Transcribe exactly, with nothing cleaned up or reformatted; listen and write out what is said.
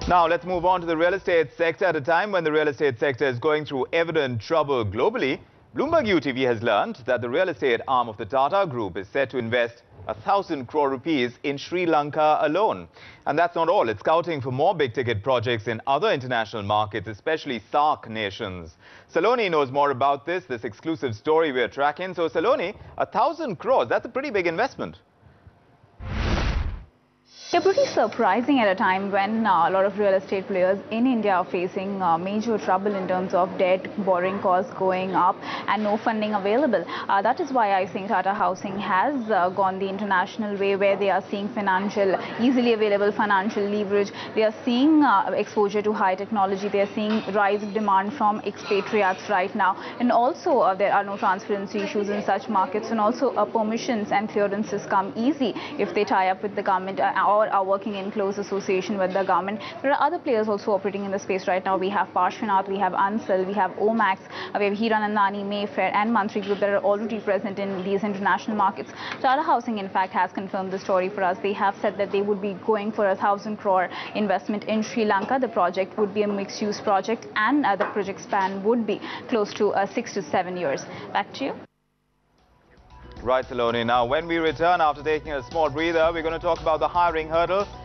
Now, let's move on to the real estate sector. At a time when the real estate sector is going through evident trouble globally, Bloomberg U T V has learned that the real estate arm of the Tata Group is set to invest a thousand crore rupees in Sri Lanka alone. And that's not all. It's scouting for more big-ticket projects in other international markets, especially SAARC nations. Saloni knows more about this, this exclusive story we're tracking. So, Saloni, a thousand crores, that's a pretty big investment. Yeah, pretty surprising at a time when uh, a lot of real estate players in India are facing uh, major trouble in terms of debt, borrowing costs going up and no funding available. Uh, that is why I think Tata Housing has uh, gone the international way, where they are seeing financial, easily available financial leverage. They are seeing uh, exposure to high technology. They are seeing rise of demand from expatriates right now. And also uh, there are no transparency issues in such markets, and also uh, permissions and clearances come easy if they tie up with the government uh, or are working in close association with the government. There are other players also operating in the space right now. We have Parshvinath, we have Ansal, we have Omax, we have Hiranandani, Mayfair and Mantri Group that are already present in these international markets. Tata Housing, in fact, has confirmed the story for us. They have said that they would be going for a thousand crore investment in Sri Lanka. The project would be a mixed-use project, and uh, the project span would be close to uh, six to seven years. Back to you. Right, Saloni. Now, when we return after taking a small breather, we're going to talk about the hiring hurdle